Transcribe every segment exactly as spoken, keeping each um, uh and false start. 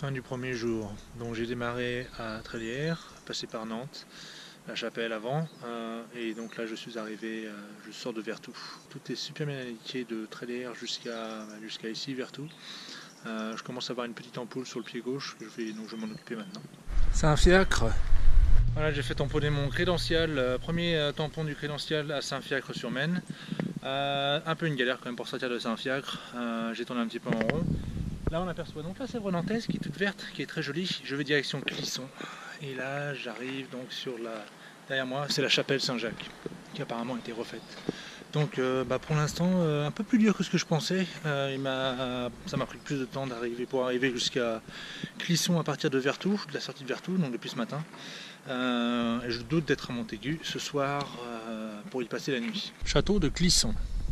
fin du premier jour. Donc j'ai démarré à Trélières, passé par Nantes, la Chapelle avant, euh, et donc là je suis arrivé, euh, je sors de Vertou. Tout est super bien indiqué de Trélières jusqu'à jusqu'à ici, Vertou. Euh, je commence à avoir une petite ampoule sur le pied gauche, je vais, donc je vais m'en occuper maintenant. C'est un fiacre. Voilà, j'ai fait tamponner mon crédential, euh, premier euh, tampon du crédential à Saint-Fiacre-sur-Maine. Euh, un peu une galère quand même pour sortir de Saint-Fiacre, euh, j'ai tourné un petit peu en rond. Là on aperçoit donc la Sèvre nantaise qui est toute verte, qui est très jolie. Je vais direction Clisson. Et là j'arrive donc sur la... Derrière moi c'est la chapelle Saint-Jacques, qui apparemment a été refaite. Donc euh, bah pour l'instant euh, un peu plus dur que ce que je pensais. Euh, il m'a, ça m'a pris plus de temps d'arriver pour arriver jusqu'à Clisson à partir de Vertou, de la sortie de Vertou, donc depuis ce matin. Euh, et je doute d'être à Montaigu ce soir euh, pour y passer la nuit. Château de Clisson.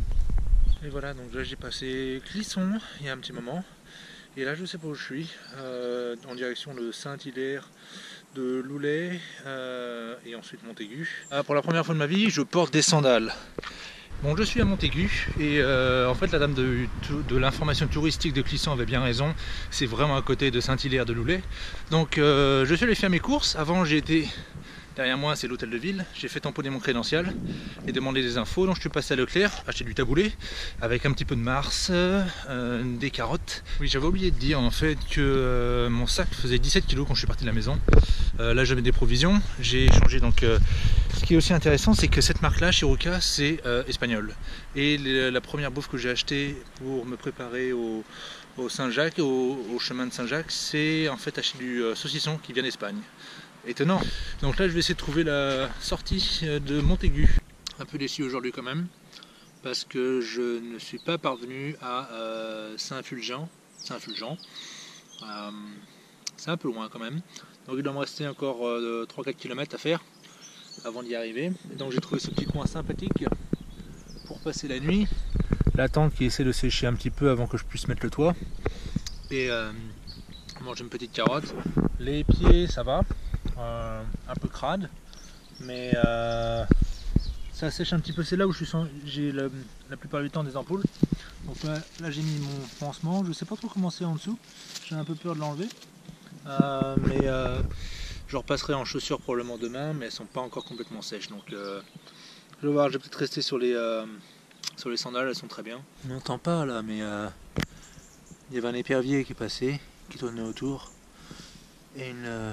Et voilà, donc là j'ai passé Clisson il y a un petit moment. Et là je sais pas où je suis, euh, en direction de Saint-Hilaire, de Loulay euh, et ensuite Montaigu. Ah, pour la première fois de ma vie, je porte des sandales. Bon, je suis à Montaigu et euh, en fait la dame de, de l'information touristique de Clisson avait bien raison, c'est vraiment à côté de Saint-Hilaire de Loulay. Donc euh, je suis allé faire mes courses. Avant j'ai été... Derrière moi c'est l'hôtel de ville, j'ai fait tamponner mon crédential et demander des infos, donc je suis passé à Leclerc, acheter du taboulé avec un petit peu de mars, euh, des carottes. Oui, j'avais oublié de dire en fait que euh, mon sac faisait dix-sept kilos quand je suis parti de la maison. Euh, là j'avais des provisions, j'ai changé donc... Euh, ce qui est aussi intéressant c'est que cette marque là, Chirurca, c'est euh, espagnol. Et les, la première bouffe que j'ai achetée pour me préparer au, au Saint-Jacques, au, au chemin de Saint-Jacques, c'est en fait acheter du euh, saucisson qui vient d'Espagne. Étonnant. Donc là je vais essayer de trouver la sortie de Montaigu. Un peu déçu aujourd'hui quand même, parce que je ne suis pas parvenu à euh, Saint-Fulgent. Saint-Fulgent. Euh, c'est un peu loin quand même. Donc il doit me rester encore euh, trois quatre kilomètres à faire avant d'y arriver. Et donc j'ai trouvé ce petit coin sympathique pour passer la nuit. La tente qui essaie de sécher un petit peu avant que je puisse mettre le toit. Et euh, manger une petite carotte. Les pieds ça va. Euh, un peu crade, mais euh, ça sèche un petit peu. C'est là où je suis, j'ai la, la plupart du temps des ampoules. Donc là, là j'ai mis mon pansement. Je sais pas trop comment c'est en dessous. J'ai un peu peur de l'enlever, euh, mais euh, je repasserai en chaussures probablement demain, mais elles sont pas encore complètement sèches. Donc euh, je vais voir. Je vais peut-être rester sur les euh, sur les sandales. Elles sont très bien. On n'entend pas là, mais euh, il y avait un épervier qui passait, qui tournait autour, et une euh,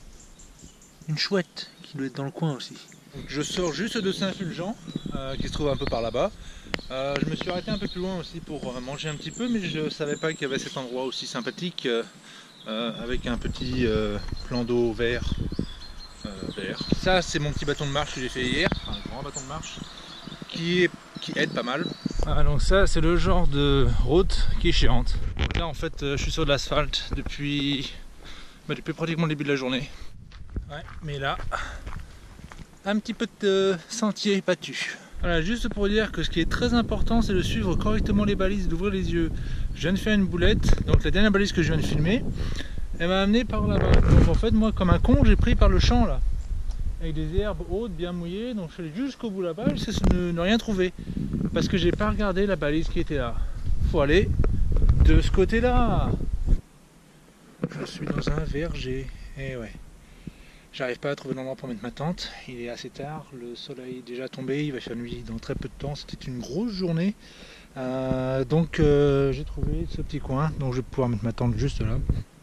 une chouette qui doit être dans le coin aussi. Donc je sors juste de Saint-Fulgent, euh, qui se trouve un peu par là-bas. Euh, je me suis arrêté un peu plus loin aussi pour euh, manger un petit peu, mais je ne savais pas qu'il y avait cet endroit aussi sympathique, euh, euh, avec un petit euh, plan d'eau vert, euh, vert. Ça c'est mon petit bâton de marche que j'ai fait hier, enfin, un grand bâton de marche, qui, est, qui aide pas mal. Ah, donc ça c'est le genre de route qui est chiante. Donc là en fait euh, je suis sur de l'asphalte depuis, bah, depuis pratiquement le début de la journée. Ouais, mais là, un petit peu de sentier battu. Voilà, juste pour dire que ce qui est très important, c'est de suivre correctement les balises, d'ouvrir les yeux. Je viens de faire une boulette, donc la dernière balise que je viens de filmer, elle m'a amené par là-bas. Donc en fait, moi, comme un con, j'ai pris par le champ là, avec des herbes hautes, bien mouillées. Donc je suis allé jusqu'au bout là-bas, je sais ne, ne rien trouver, parce que j'ai pas regardé la balise qui était là. Faut aller de ce côté-là. Je suis dans un verger. Et ouais. J'arrive pas à trouver l'endroit pour mettre ma tente, il est assez tard, le soleil est déjà tombé, il va faire nuit dans très peu de temps, c'était une grosse journée. Euh, donc euh, j'ai trouvé ce petit coin, donc je vais pouvoir mettre ma tente juste là.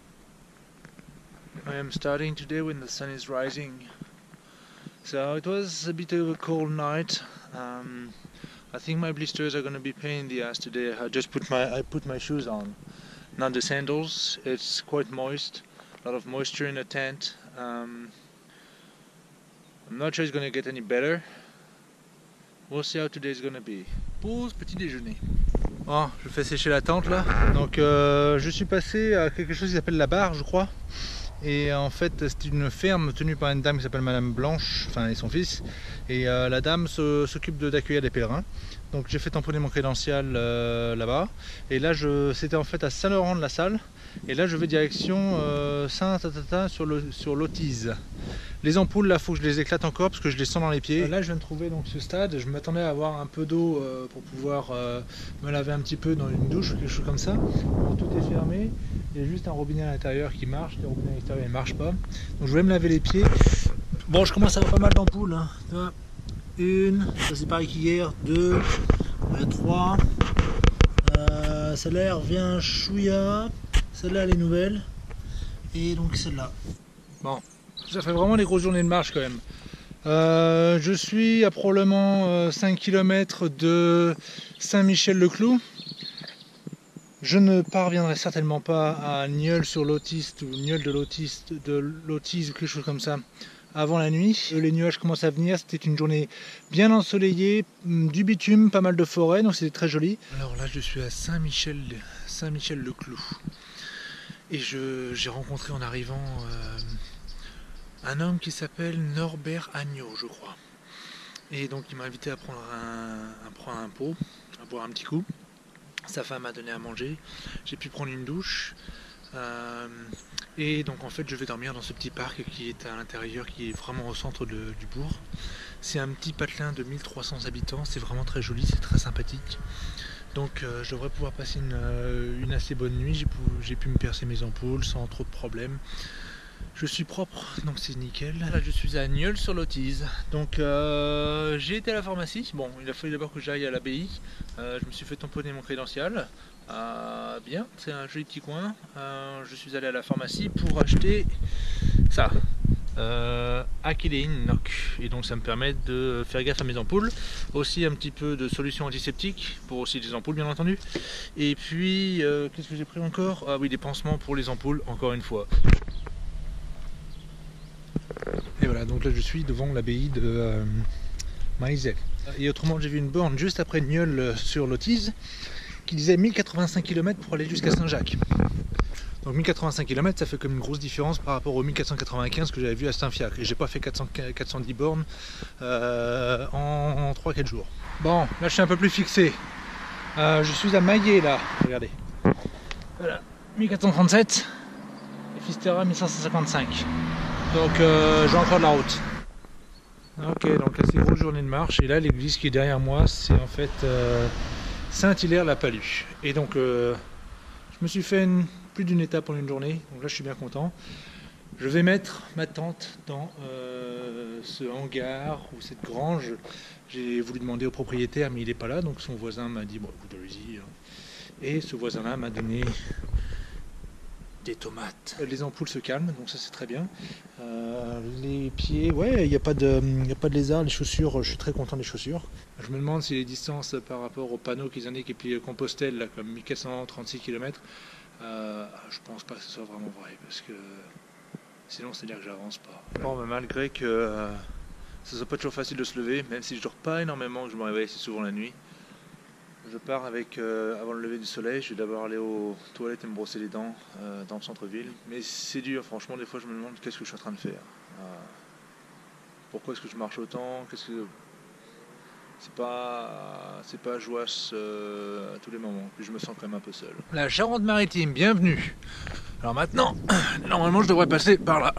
I am starting today when the sun is rising. So it was a bit of a cold night. Um, I think my blisters are going to be pain in the ass today. I just put my, I put my shoes on, not the sandals. It's quite moist, a lot of moisture in the tent. Um, I'm not sure it's going to get any better. We'll see how today's going to be. Pause petit déjeuner. Oh, je fais sécher la tente là. Donc euh, je suis passé à quelque chose qui s'appelle la Barre, je crois. Et en fait c'est une ferme tenue par une dame qui s'appelle Madame Blanche, enfin et son fils. Et euh, la dame s'occupe d'accueillir des pèlerins. Donc j'ai fait tamponner mon crédential euh, là-bas. Et là je c'était en fait à Saint-Laurent-de-la-Salle. Et là je vais direction euh, Saint-Tata sur le sur l'Autise. Les ampoules là faut que je les éclate encore parce que je les sens dans les pieds. Là je viens de trouver donc ce stade, je m'attendais à avoir un peu d'eau euh, pour pouvoir euh, me laver un petit peu dans une douche ou quelque chose comme ça. Bon, tout est fermé, Il y a juste un robinet à l'intérieur qui marche, le robinet à l'extérieur ne marche pas. Donc je vais me laver les pieds. Bon, je commence à avoir pas mal d'ampoules. Hein. Une, ça c'est pareil qu'hier, deux, euh, trois. Euh, celle-là revient un chouïa. Celle-là elle est nouvelle. Et donc celle-là. Bon, ça fait vraiment des grosses journées de marche quand même. Euh, je suis à probablement euh, cinq kilomètres de Saint-Michel-le-Cloux. Je ne parviendrai certainement pas à Nieul-sur-Lotiste ou Nieul de Lotiste, de Lotise ou quelque chose comme ça avant la nuit. Les nuages commencent à venir, c'était une journée bien ensoleillée, du bitume, pas mal de forêt, donc c'était très joli. Alors là je suis à Saint-Michel, Saint-Michel-le-Cloux et j'ai rencontré en arrivant euh, un homme qui s'appelle Norbert Agneau, je crois. Et donc il m'a invité à prendre un, à prendre un pot, à boire un petit coup. Sa femme m'a donné à manger, j'ai pu prendre une douche. Euh, et donc en fait je vais dormir dans ce petit parc qui est à l'intérieur, qui est vraiment au centre de, du bourg. C'est un petit patelin de mille trois cents habitants, c'est vraiment très joli, c'est très sympathique. Donc euh, je devrais pouvoir passer une, euh, une assez bonne nuit, j'ai pu, j'ai pu me percer mes ampoules sans trop de problèmes. Je suis propre, donc c'est nickel. Là je suis à Nieul-sur-Lotise. Donc euh, j'ai été à la pharmacie. Bon, il a fallu d'abord que j'aille à l'abbaye. Euh, je me suis fait tamponner mon crédential. Euh, bien, c'est un joli petit coin. Euh, je suis allé à la pharmacie pour acheter ça. Euh, Achéléine Noc. Et donc ça me permet de faire gaffe à mes ampoules. Aussi un petit peu de solution antiseptique pour aussi les ampoules bien entendu. Et puis euh, qu'est-ce que j'ai pris encore? Ah oui, des pansements pour les ampoules encore une fois. Et voilà, donc là je suis devant l'abbaye de euh, Maizet. Et autrement, j'ai vu une borne juste après Nieul-sur-Lotise qui disait mille quatre-vingt-cinq kilomètres pour aller jusqu'à Saint-Jacques. Donc mille quatre-vingt-cinq kilomètres, ça fait comme une grosse différence par rapport aux mille quatre cent quatre-vingt-quinze que j'avais vu à Saint-Fiacre. Et j'ai pas fait quatre cents, quatre cent dix bornes euh, en, en trois quatre jours. Bon, là je suis un peu plus fixé. Euh, je suis à Maillet là, regardez. Voilà, mille quatre cent trente-sept et Fisterra mille cinq cent cinquante-cinq. Donc euh, j'ai encore de la route. Ok, donc assez grosse journée de marche. Et là l'église qui est derrière moi, c'est en fait euh, Saint-Hilaire-la-Palue. Et donc euh, je me suis fait une, plus d'une étape en une journée. Donc là je suis bien content. Je vais mettre ma tente dans euh, ce hangar ou cette grange. J'ai voulu demander au propriétaire mais il n'est pas là. Donc son voisin m'a dit bon écoute allez-y. Et ce voisin là m'a donné des tomates. Les ampoules se calment, donc ça c'est très bien. Euh, les pieds, ouais, il n'y a pas de, il n'y a pas de lézard. Les chaussures, je suis très content des chaussures. Je me demande si les distances par rapport au panneau qu'ils indiquent et puis Compostelle, là, comme mille quatre cent trente-six kilomètres, euh, je pense pas que ce soit vraiment vrai, parce que sinon c'est-à-dire que j'avance pas. Bon, mais malgré que euh, ce soit pas toujours facile de se lever, même si je dors pas énormément, que je me réveille assez souvent la nuit. Je pars avec, euh, avant le lever du soleil, je vais d'abord aller aux toilettes et me brosser les dents euh, dans le centre-ville. Mais c'est dur, franchement, des fois je me demande qu'est-ce que je suis en train de faire. Euh, pourquoi est-ce que je marche autant? Qu'est-ce que... C'est pas, c'est pas joyeux euh, à tous les moments, puis je me sens quand même un peu seul. La Charente-Maritime, bienvenue. Alors maintenant, normalement je devrais passer par là.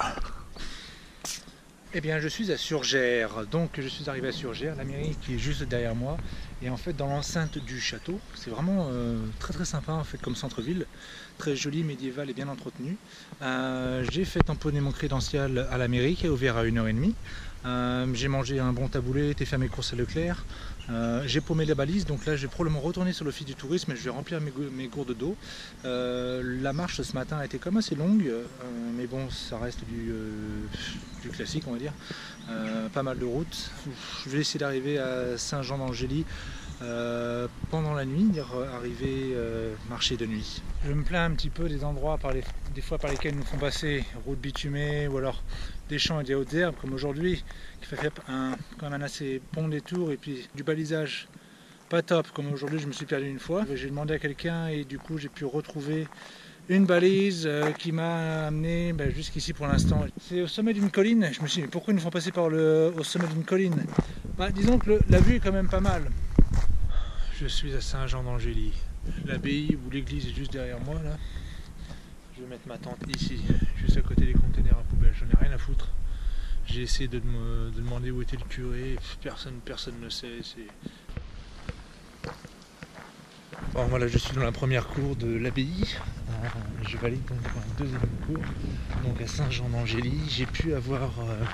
Eh bien je suis à Surgères, donc je suis arrivé à Surgères, la mairie qui est juste derrière moi, et en fait dans l'enceinte du château. C'est vraiment euh, très très sympa en fait comme centre-ville, très joli, médiéval et bien entretenu. Euh, j'ai fait tamponner mon crédential à la mairie qui est ouvert à une heure trente. Euh, j'ai mangé un bon taboulé, été faire mes courses à Leclerc. Euh, j'ai paumé la balise, donc là je vais probablement retourner sur l'office du tourisme et je vais remplir mes, mes gourdes d'eau. Euh, la marche ce matin a été comme assez longue, euh, mais bon ça reste du, euh, du classique on va dire. Euh, pas mal de routes. Je vais essayer d'arriver à Saint-Jean-d'Angély euh, pendant la nuit, dire arriver euh, marcher de nuit. Je me plains un petit peu des endroits par les, des fois par lesquels nous font passer routes bitumées ou alors des champs et des hautes herbes comme aujourd'hui, qui fait un, quand même un assez bon détour et puis du balisage pas top comme aujourd'hui. Je me suis perdu une fois, j'ai demandé à quelqu'un et du coup j'ai pu retrouver une balise euh, qui m'a amené ben, jusqu'ici pour l'instant. C'est au sommet d'une colline, je me suis dit mais pourquoi ils nous font passer par le, au sommet d'une colline? Bah, disons que le, la vue est quand même pas mal. Je suis à Saint-Jean-d'Angély, l'abbaye où l'église est juste derrière moi là. Je vais mettre ma tente ici, juste à côté des containers à poubelle, j'en ai rien à foutre. J'ai essayé de, me, de demander où était le curé, personne personne ne sait. Bon voilà, je suis dans la première cour de l'abbaye. je valide donc un deuxième cours, donc à Saint-Jean-d'Angély. J'ai pu avoir euh,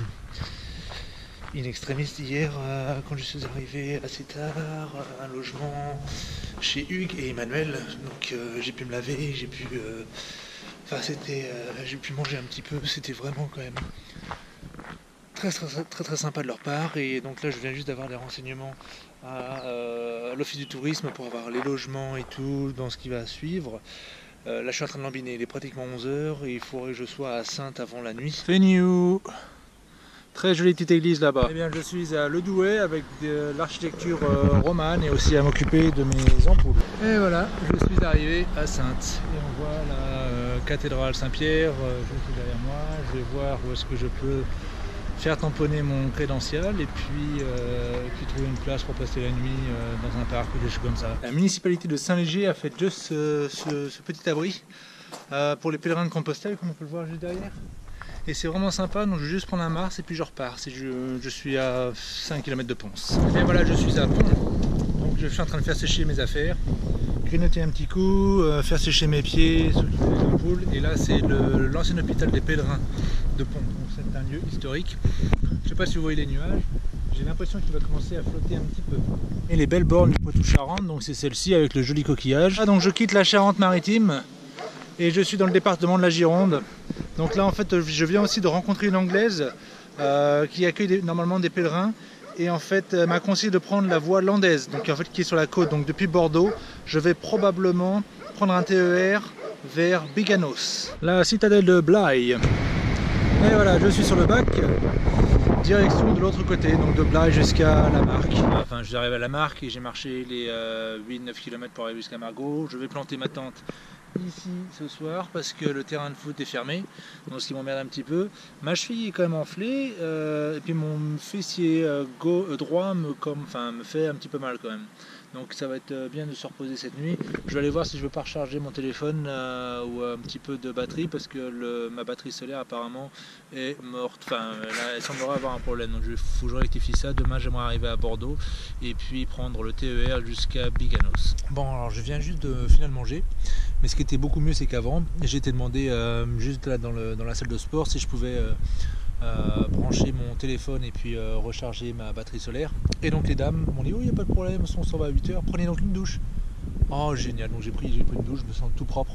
une extrémiste hier euh, quand je suis arrivé assez tard, euh, un logement chez Hugues et Emmanuel, donc euh, j'ai pu me laver, j'ai pu, euh, enfin c'était, euh, j'ai pu manger un petit peu, c'était vraiment quand même très très, très très très sympa de leur part. Et donc là je viens juste d'avoir des renseignements à euh, l'office du tourisme pour avoir les logements et tout dans ce qui va suivre. Euh, là je suis en train de lambiner, il est pratiquement onze heures et il faudrait que je sois à Saintes avant la nuit. Feigneux. Très jolie petite église là-bas. Eh bien je suis à Le Douai avec de l'architecture euh, romane et aussi à m'occuper de mes ampoules. Et voilà, je suis arrivé à Saintes. Et on voit la euh, cathédrale Saint-Pierre, euh, je suis derrière moi. Je vais voir où est-ce que je peux faire tamponner mon crédential et puis, euh, et puis trouver une place pour passer la nuit euh, dans un parc ou des choses comme ça. La municipalité de Saint-Léger a fait juste ce, ce, ce petit abri euh, pour les pèlerins de Compostelle, comme on peut le voir juste derrière. Et c'est vraiment sympa, donc je vais juste prendre un Mars et puis je repars si je, je suis à cinq kilomètres de Ponce. Et bien voilà, je suis à Pont, donc je suis en train de faire sécher mes affaires, grignoter un petit coup, euh, faire sécher mes pieds, s'occuper des ampoules. Et là c'est l'ancien hôpital des pèlerins de Pont, donc c'est un lieu historique. Je ne sais pas si vous voyez les nuages, j'ai l'impression qu'il va commencer à flotter un petit peu. Et les belles bornes du Poitou-Charentes, donc c'est celle-ci avec le joli coquillage. Ah, donc je quitte la Charente-Maritime et je suis dans le département de la Gironde. Donc là en fait je viens aussi de rencontrer une Anglaise euh, qui accueille des, normalement des pèlerins et en fait elle m'a conseillé de prendre la voie landaise, donc en fait qui est sur la côte. Donc depuis Bordeaux je vais probablement prendre un T E R vers Biganos, la citadelle de Blaye. Et voilà, je suis sur le bac, direction de l'autre côté, donc de Blaye jusqu'à la Marque. Enfin je suis arrivé à la Marque et j'ai marché les euh, huit neuf kilomètres pour arriver jusqu'à Margaux. Je vais planter ma tente ici ce soir parce que le terrain de foot est fermé, donc ce qui m'emmerde un petit peu. Ma cheville est quand même enflée euh, et puis mon fessier euh, go, euh, droit me, comme, enfin, me fait un petit peu mal quand même, donc ça va être bien de se reposer cette nuit. Je vais aller voir si je veux pas recharger mon téléphone euh, ou un petit peu de batterie parce que le, ma batterie solaire apparemment est morte, enfin là, elle semblerait avoir un problème, donc il faut que je rectifie ça. Demain j'aimerais arriver à Bordeaux et puis prendre le T E R jusqu'à Biganos. Bon, alors je viens juste de finalement manger, mais ce qui était beaucoup mieux c'est qu'avant j'ai été demandé euh, juste là dans, le, dans la salle de sport si je pouvais euh, euh, brancher mon téléphone et puis euh, recharger ma batterie solaire, et donc les dames m'ont dit oh il n'y a pas de problème, on s'en va à huit heures, prenez donc une douche. Oh génial, donc j'ai pris, j'ai pris une douche, je me sens tout propre,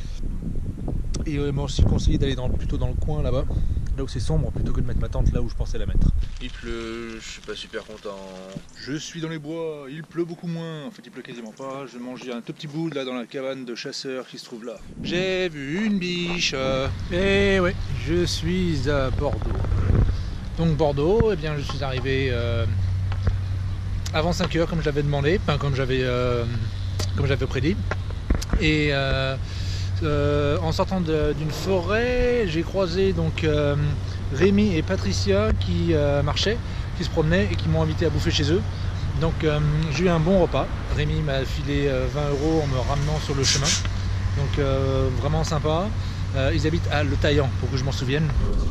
et euh, ils m'ont aussi conseillé d'aller dans, plutôt dans le coin là-bas, là où c'est sombre, plutôt que de mettre ma tente là où je pensais la mettre. Il pleut, je suis pas super content. Je suis dans les bois, il pleut beaucoup moins. En fait, il pleut quasiment pas. Je mange un tout petit bout là dans la cabane de chasseurs qui se trouve là. J'ai vu une biche. Et ouais, je suis à Bordeaux. Donc Bordeaux, eh bien, je suis arrivé euh, avant cinq heures comme j'avais demandé, enfin comme j'avais euh, comme j'avais prédit. Et euh, euh, en sortant d'une forêt, j'ai croisé donc euh, Rémi et Patricia qui euh, marchaient, qui se promenaient et qui m'ont invité à bouffer chez eux. Donc euh, j'ai eu un bon repas. Rémi m'a filé euh, vingt euros en me ramenant sur le chemin. Donc euh, vraiment sympa. Euh, ils habitent à Le Taillan pour que je m'en souvienne.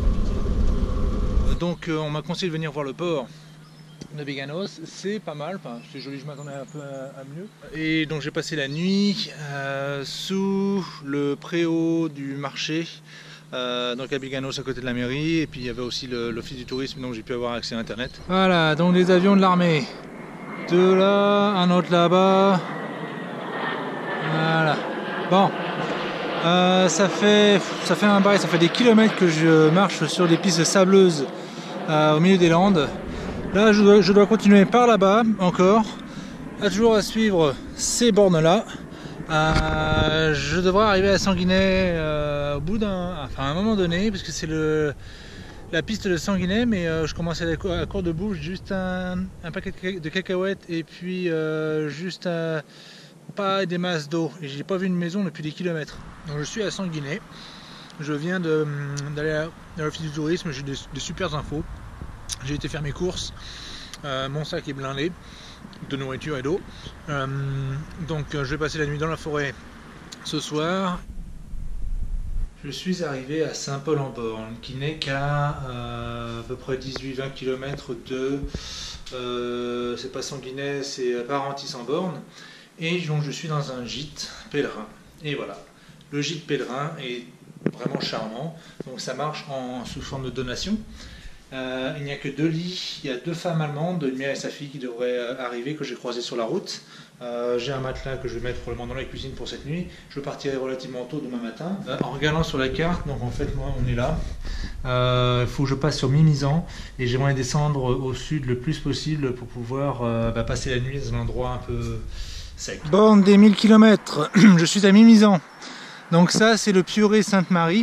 Donc euh, on m'a conseillé de venir voir le port de Biganos, c'est pas mal, enfin, c'est joli, je m'attendais un peu à, à mieux. Et donc j'ai passé la nuit euh, sous le préau du marché, euh, donc à Biganos à côté de la mairie, et puis il y avait aussi l'office du tourisme, donc j'ai pu avoir accès à internet. Voilà, donc les avions de l'armée, deux là, un autre là-bas, voilà, bon. Euh, ça fait ça fait un bail, ça fait des kilomètres que je marche sur des pistes sableuses euh, au milieu des Landes. Là je dois, je dois continuer par là-bas encore, à toujours à suivre ces bornes là. Euh, je devrais arriver à Sanguinet euh, au bout d'un, enfin à un moment donné, parce que c'est le la piste de Sanguinet, mais euh, je commence à aller à court de bouche, juste un, un paquet de cacahuètes et puis euh, juste un, pas des masses d'eau, et j'ai pas vu une maison depuis des kilomètres. Donc je suis à Sanguinet, je viens d'aller à l'office du tourisme, j'ai des, des super infos. J'ai été faire mes courses, euh, mon sac est blindé de nourriture et d'eau, euh, donc euh, je vais passer la nuit dans la forêt ce soir. Je suis arrivé à Saint-Paul-en-Born, qui n'est qu'à euh, à peu près dix-huit vingt kilomètres de, euh, c'est pas Sanguinet, c'est Parentis-en-Born, et donc je suis dans un gîte pèlerin, et voilà. Le gîte pèlerin est vraiment charmant, donc ça marche en, sous forme de donation. Euh, il n'y a que deux lits, il y a deux femmes allemandes, une mère et sa fille qui devraient euh, arriver, que j'ai croisées sur la route. Euh, j'ai un matelas que je vais mettre probablement dans la cuisine pour cette nuit. Je partirai relativement tôt demain matin. Euh, en regardant sur la carte, donc en fait moi on est là. Il euh, faut que je passe sur Mimizan et j'aimerais descendre au sud le plus possible pour pouvoir euh, bah, passer la nuit dans un endroit un peu sec. Borne des mille kilomètres, je suis à Mimizan. Donc ça c'est le prieuré Sainte-Marie.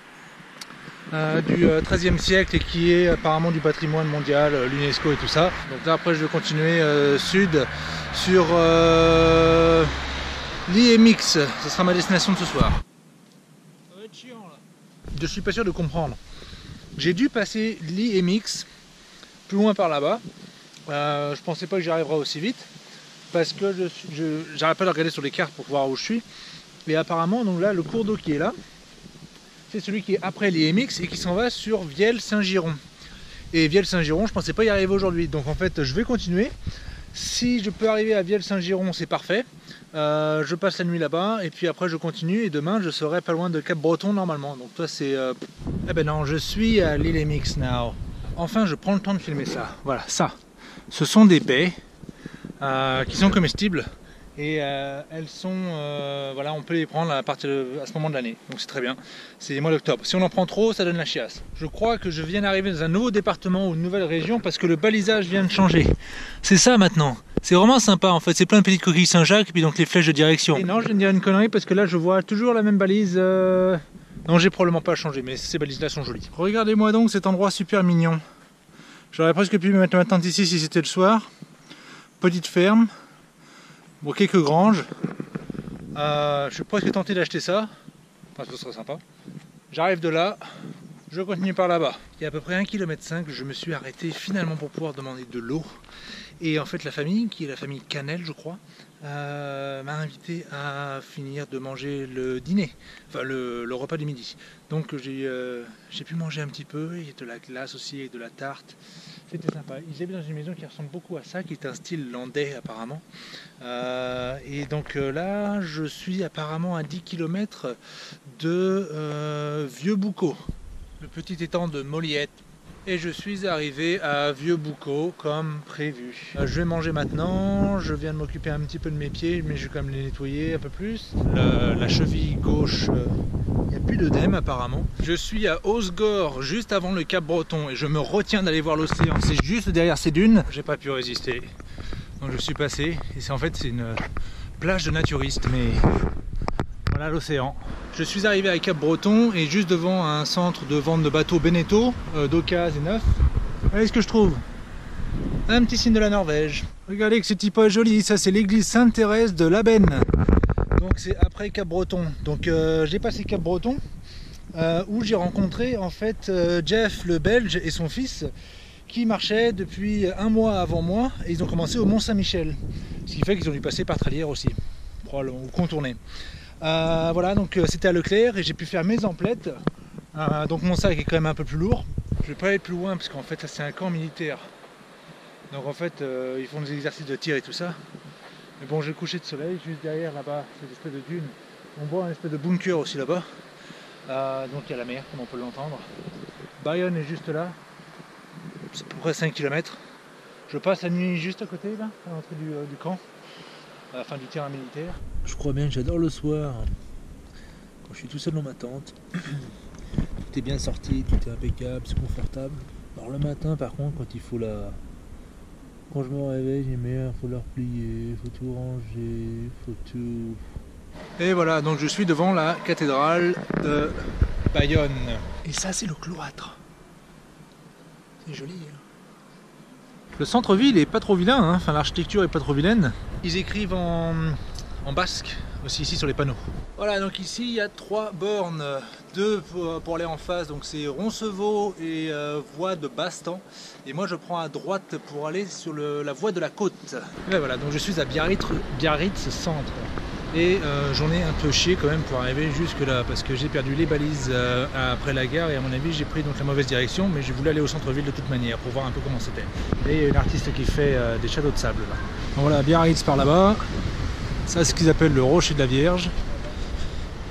Euh, du euh, treizième siècle et qui est apparemment du patrimoine mondial, euh, l'UNESCO et tout ça. Donc là après je vais continuer euh, sud sur euh, l'I M X, ce sera ma destination de ce soir. Ça va être chiant là. Je suis pas sûr de comprendre. J'ai dû passer l'I M X plus loin par là-bas. Euh, je pensais pas que j'y arriverais aussi vite parce que je j'arrête pas de regarder sur les cartes pour voir où je suis. Et apparemment donc là le cours d'eau qui est là, c'est celui qui est après l'I M X et qui s'en va sur Vielle-Saint-Giron. Et Vielle-Saint-Giron, je pensais pas y arriver aujourd'hui. Donc en fait, je vais continuer. Si je peux arriver à Vielle-Saint-Giron, c'est parfait. Euh, je passe la nuit là-bas et puis après je continue. Et demain, je serai pas loin de Cap-Breton normalement. Donc toi, c'est... Euh... Eh ben non, je suis à l'I M X now. Enfin, je prends le temps de filmer ça. Voilà, ça. Ce sont des baies euh, qui sont comestibles. Et euh, elles sont, euh, voilà, on peut les prendre à partir de, à ce moment de l'année, donc c'est très bien. C'est le mois d'octobre. Si on en prend trop, ça donne la chiasse. Je crois que je viens d'arriver dans un nouveau département ou une nouvelle région parce que le balisage vient de changer. C'est ça maintenant. C'est vraiment sympa en fait. C'est plein de petites coquilles Saint-Jacques et puis donc les flèches de direction. Et non, je viens de dire une connerie parce que là je vois toujours la même balise. Euh... Non, j'ai probablement pas changé, mais ces balises-là sont jolies. Regardez-moi donc cet endroit super mignon. J'aurais presque pu me mettre ma tente ici si c'était le soir. Petite ferme. Bon, quelques granges. Euh, je suis presque tenté d'acheter ça. Enfin, ce serait sympa. J'arrive de là. Je continue par là-bas. Il y a à peu près un kilomètre cinq. Je me suis arrêté finalement pour pouvoir demander de l'eau. Et en fait, la famille, qui est la famille Canel, je crois, euh, m'a invité à finir de manger le dîner. Enfin, le, le repas du midi. Donc, j'ai euh, j'ai pu manger un petit peu. Il y a de la glace aussi et de la tarte. C'était sympa. Ils habitent dans une maison qui ressemble beaucoup à ça, qui est un style landais apparemment. Euh, et donc euh, là, je suis apparemment à dix kilomètres de euh, Vieux-Boucau, le petit étang de Moliette. Et je suis arrivé à Vieux-Boucau comme prévu. Euh, je vais manger maintenant, je viens de m'occuper un petit peu de mes pieds, mais je vais quand même les nettoyer un peu plus. Le, la cheville gauche, il euh, n'y a plus d'œdème apparemment. Je suis à Osgore, juste avant le Cap Breton, et je me retiens d'aller voir l'océan. C'est juste derrière ces dunes. J'ai pas pu résister. Donc je suis passé, et c'est en fait c'est une plage de naturistes, mais voilà l'océan. Je suis arrivé à Cap Breton et juste devant un centre de vente de bateaux Beneteau, euh, d'occasion et neuf. Regardez ce que je trouve. Un petit signe de la Norvège. Regardez que ce petit pas joli, ça c'est l'église Sainte-Thérèse de Labenne. Donc c'est après Cap Breton. Donc euh, j'ai passé Cap Breton euh, où j'ai rencontré en fait euh, Jeff le Belge et son fils qui marchaient depuis un mois avant moi et ils ont commencé au Mont Saint-Michel. Ce qui fait qu'ils ont dû passer par Tralières aussi, probablement, ou contourner. Euh, voilà, donc euh, c'était à Leclerc et j'ai pu faire mes emplettes. Euh, donc mon sac est quand même un peu plus lourd. Je vais pas aller plus loin parce qu'en fait c'est un camp militaire. Donc en fait euh, ils font des exercices de tir et tout ça. Mais bon, j'ai le coucher de soleil juste derrière là-bas, cette espèce de dune. On voit un espèce de bunker aussi là-bas. Euh, donc il y a la mer comme on peut l'entendre. Bayonne est juste là. C'est à peu près cinq kilomètres. Je passe la nuit juste à côté là, à l'entrée du, euh, du camp. À la fin du terrain militaire. Je crois bien que j'adore le soir, quand je suis tout seul dans ma tente. Tout est bien sorti, tout est impeccable, c'est confortable. Alors le matin par contre, quand il faut la... Quand je me réveille, j'ai merde, faut la replier, faut tout ranger, faut tout... Et voilà, donc je suis devant la cathédrale de Bayonne. Et ça c'est le cloître. C'est joli hein. Le centre-ville est pas trop vilain, hein. Enfin l'architecture est pas trop vilaine. Ils écrivent en, en basque aussi ici sur les panneaux. Voilà, donc ici il y a trois bornes, deux pour, pour aller en face, donc c'est Roncevaux et euh, voie de Bastan. Et moi je prends à droite pour aller sur le, la voie de la côte. Et ben voilà, donc je suis à Biarritz, Biarritz centre. Et euh, j'en ai un peu chié quand même pour arriver jusque là parce que j'ai perdu les balises euh, après la gare et à mon avis j'ai pris donc la mauvaise direction, mais j'ai voulu aller au centre-ville de toute manière pour voir un peu comment c'était. Et il y a une artiste qui fait euh, des châteaux de sable là. Donc voilà, Biarritz par là-bas. Ça c'est ce qu'ils appellent le rocher de la Vierge.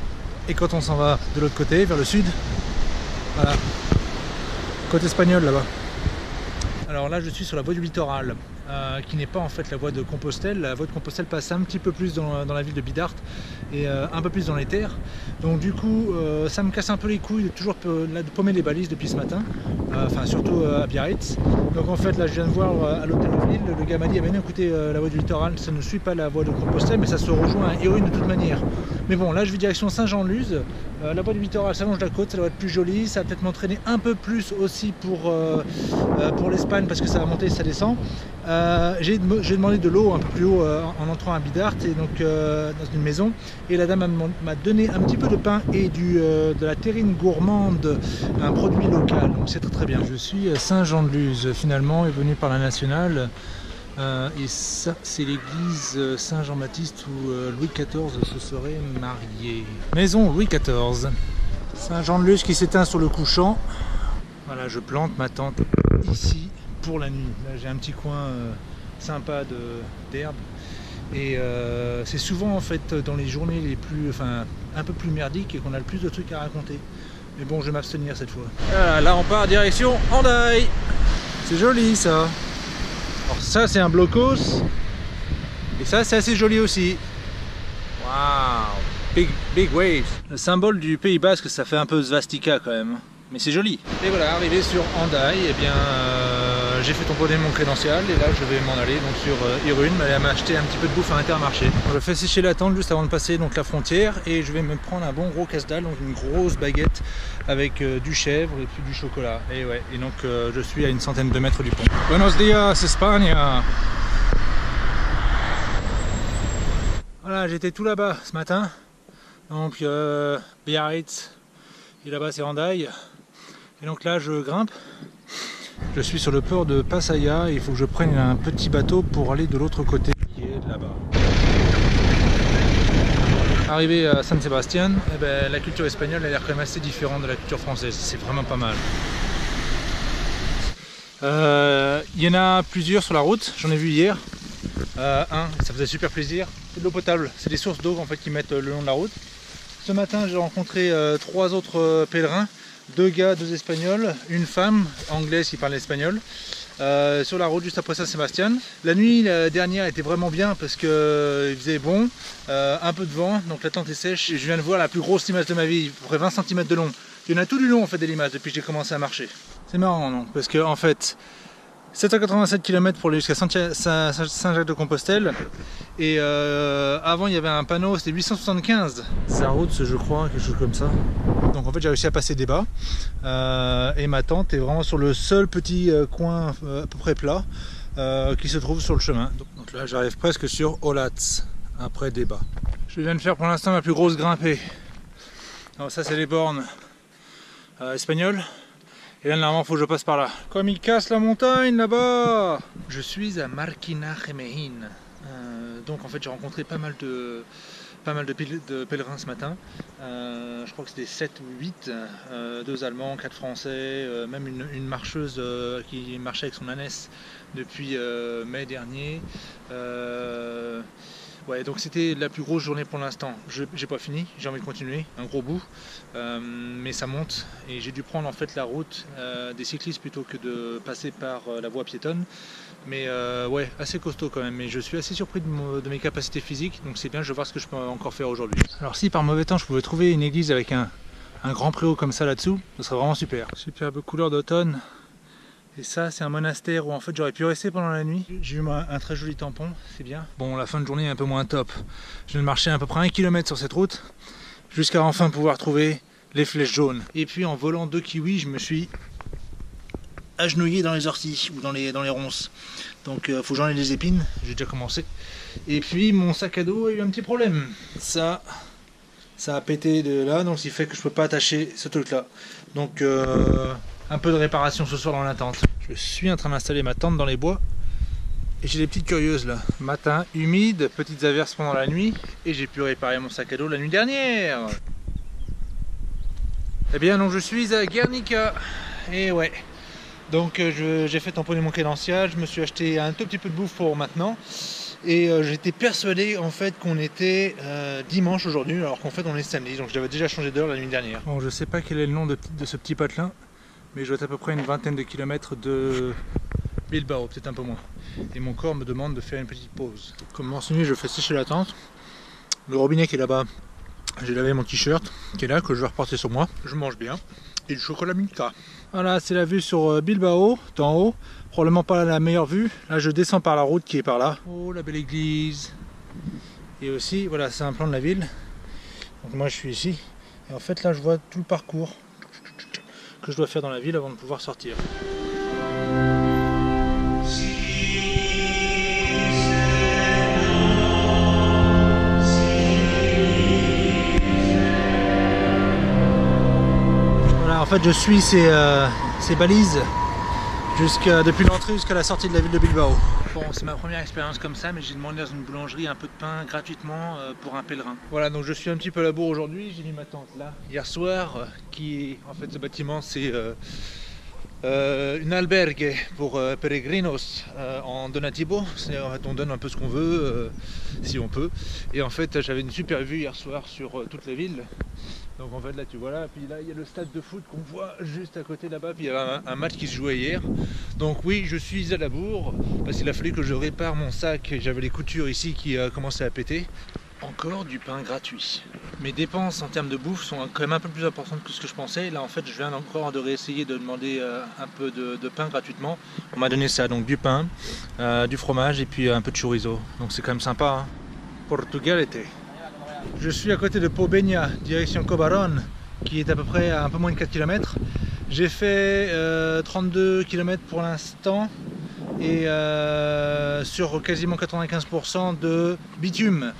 et quand on s'en va de l'autre côté, vers le sud, voilà, côté espagnol là-bas. Alors là je suis sur la voie du littoral, euh, qui n'est pas en fait la voie de Compostelle. La voie de Compostelle passe un petit peu plus dans, dans la ville de Bidart et euh, un peu plus dans les terres. Donc du coup euh, ça me casse un peu les couilles de toujours là, de paumer les balises depuis ce matin, euh, enfin surtout euh, à Biarritz. Donc en fait là je viens de voir euh, à l'hôtel de ville, le gars m'a dit ah, ben, écoutez euh, la voie du littoral ça ne suit pas la voie de Compostelle mais ça se rejoint à Irune de toute manière. Mais bon là je vais direction Saint-Jean-de-Luz, euh, la voie du littoral s'allonge la côte, ça doit être plus joli, ça va peut-être m'entraîner un peu plus aussi pour, euh, euh, pour l'Espagne parce que ça va monter et ça descend. Euh, j'ai demandé de l'eau un peu plus haut euh, en entrant à Bidart et donc euh, dans une maison, et la dame m'a donné un petit peu de pain et du, euh, de la terrine gourmande, un produit local, donc c'est très très bien. Je suis à Saint-Jean-de-Luz finalement, est venu par la nationale, euh, et ça c'est l'église Saint-Jean-Baptiste où euh, Louis quatorze se serait marié. Maison Louis quatorze. Saint-Jean-de-Luz qui s'éteint sur le couchant. Voilà, je plante ma tente ici pour la nuit. Là j'ai un petit coin euh, sympa d'herbe et euh, c'est souvent en fait dans les journées les plus, enfin un peu plus merdiques et qu'on a le plus de trucs à raconter. Mais bon, je vais m'abstenir cette fois. Voilà, là on part direction Hendaye. C'est joli ça. Alors ça c'est un blocos et ça c'est assez joli aussi. Waouh, big big waves. Le symbole du Pays Basque, ça fait un peu svastika quand même. Mais c'est joli. Et voilà, arrivé sur Hendaye, eh bien euh, j'ai fait tamponner mon crédential et là je vais m'en aller donc sur euh, Irune, aller m'acheter un petit peu de bouffe à Intermarché. Je fais sécher la tente juste avant de passer donc la frontière et je vais me prendre un bon gros casse-dalle, donc une grosse baguette avec euh, du chèvre et puis du chocolat. Et ouais, et donc euh, je suis à une centaine de mètres du pont. Buenos dias, Espagne. Voilà, j'étais tout là-bas ce matin, donc euh, Biarritz et là-bas c'est Hendaye. Et donc là je grimpe, je suis sur le port de Pattaya et il faut que je prenne un petit bateau pour aller de l'autre côté qui est là-bas. Arrivé à San Sebastián, eh ben, la culture espagnole a l'air quand même assez différente de la culture française, c'est vraiment pas mal. Il euh, y en a plusieurs sur la route, j'en ai vu hier, euh, un, ça faisait super plaisir, c'est de l'eau potable, c'est des sources d'eau en fait qui mettent le long de la route. Ce matin j'ai rencontré euh, trois autres euh, pèlerins. Deux gars, deux espagnols, une femme anglaise qui parle espagnol, euh, sur la route juste après San Sebastián. La nuit la dernière était vraiment bien parce que euh, il faisait bon, euh, un peu de vent, donc la tente est sèche. Je viens de voir la plus grosse limace de ma vie, à peu près vingt centimètres de long. Il y en a tout du long en fait des limaces depuis que j'ai commencé à marcher. C'est marrant non, parce que en fait sept cent quatre-vingt-sept kilomètres pour aller jusqu'à Saint-Jacques-de-Compostelle et euh, avant il y avait un panneau, c'était huit cent soixante-quinze. Ça route je crois, quelque chose comme ça. Donc en fait j'ai réussi à passer des bas euh, et ma tente est vraiment sur le seul petit euh, coin euh, à peu près plat euh, qui se trouve sur le chemin. Donc, donc là j'arrive presque sur Olatz après des bas. Je viens de faire pour l'instant ma plus grosse grimpée. Alors ça c'est les bornes euh, espagnoles. Et là, normalement, il faut que je passe par là. Comme il casse la montagne là-bas. Je suis à Marquina-Gemein. Euh, donc, en fait, j'ai rencontré pas mal de, pas mal de, de pèlerins ce matin. Euh, je crois que c'était sept ou huit. Euh, deux Allemands, quatre Français, euh, même une, une marcheuse euh, qui marchait avec son ânesse depuis euh, mai dernier. Euh, Ouais, donc c'était la plus grosse journée pour l'instant. Je j'ai pas fini, j'ai envie de continuer, un gros bout, euh, mais ça monte et j'ai dû prendre en fait la route euh, des cyclistes plutôt que de passer par euh, la voie piétonne. Mais euh, ouais, assez costaud quand même. Mais je suis assez surpris de, mo de mes capacités physiques, donc c'est bien. Je vais voir ce que je peux encore faire aujourd'hui. Alors si par mauvais temps je pouvais trouver une église avec un, un grand préau comme ça là-dessous, ce serait vraiment super. Superbe couleur d'automne. Et ça c'est un monastère où en fait j'aurais pu rester pendant la nuit. J'ai eu un, un très joli tampon, c'est bien. Bon, la fin de journée est un peu moins top. Je viens de marcher à peu près un kilomètre sur cette route jusqu'à enfin pouvoir trouver les flèches jaunes. Et puis en volant deux kiwis, je me suis agenouillé dans les orties ou dans les, dans les ronces. Donc il euh, faut que j'enlève les épines, j'ai déjà commencé. Et puis mon sac à dos a eu un petit problème. Ça, ça a pété de là, donc ce qui fait que je peux pas attacher ce truc là. Donc euh, un peu de réparation ce soir dans la tente. Je suis en train d'installer ma tente dans les bois et j'ai des petites curieuses là. Matin humide, petites averses pendant la nuit et j'ai pu réparer mon sac à dos la nuit dernière. Eh bien donc je suis à Guernica et ouais. Donc j'ai fait tamponner mon crédential, je me suis acheté un tout petit peu de bouffe pour maintenant Et euh, j'étais persuadé en fait qu'on était euh, dimanche aujourd'hui, alors qu'en fait on est samedi, donc j'avais déjà changé d'heure la nuit dernière. Bon, je sais pas quel est le nom de, de ce petit patelin, mais je dois être à peu près une vingtaine de kilomètres de Bilbao, peut-être un peu moins. Et mon corps me demande de faire une petite pause. Comme mentionné, je fais sécher la tente. Le robinet qui est là-bas, j'ai lavé mon t-shirt qui est là, que je vais reporter sur moi. Je mange bien. Et du chocolat Milka. Voilà, c'est la vue sur Bilbao, d'en haut. Probablement pas la meilleure vue. Là, je descends par la route qui est par là. Oh, la belle église. Et aussi, voilà, c'est un plan de la ville. Donc moi, je suis ici. Et en fait, là, je vois tout le parcours que je dois faire dans la ville avant de pouvoir sortir. Voilà, en fait, je suis ces, euh, ces balises jusqu'à, depuis l'entrée jusqu'à la sortie de la ville de Bilbao. Bon, c'est ma première expérience comme ça, mais j'ai demandé dans une boulangerie un peu de pain gratuitement euh, pour un pèlerin. Voilà, donc je suis un petit peu à la bourre aujourd'hui, j'ai mis ma tente là. Hier soir, euh, qui est, en fait ce bâtiment c'est euh, euh, une albergue pour euh, peregrinos euh, en donativo. C'est-à-dire en fait on donne un peu ce qu'on veut, euh, si on peut. Et en fait j'avais une super vue hier soir sur euh, toute la ville. Donc en fait là tu vois là, puis là il y a le stade de foot qu'on voit juste à côté là-bas, puis il y avait un, un match qui se jouait hier. Donc oui, je suis à la bourre, parce qu'il a fallu que je répare mon sac, j'avais les coutures ici qui euh, commençaient à péter. Encore du pain gratuit. Mes dépenses en termes de bouffe sont quand même un peu plus importantes que ce que je pensais. Là en fait je viens encore de réessayer de demander euh, un peu de, de pain gratuitement. On m'a donné ça, donc du pain, euh, du fromage et puis un peu de chorizo. Donc c'est quand même sympa, hein. Portugalete. Je suis à côté de Pobegna, direction Cobaron, qui est à peu près à un peu moins de quatre kilomètres. J'ai fait euh, trente-deux kilomètres pour l'instant et euh, sur quasiment quatre-vingt-quinze pour cent de bitume.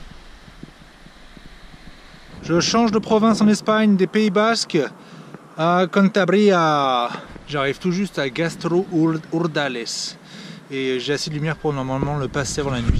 Je change de province en Espagne, des Pays Basques à Cantabria. J'arrive tout juste à Gastro Urdales et j'ai assez de lumière pour normalement le passer avant la nuit.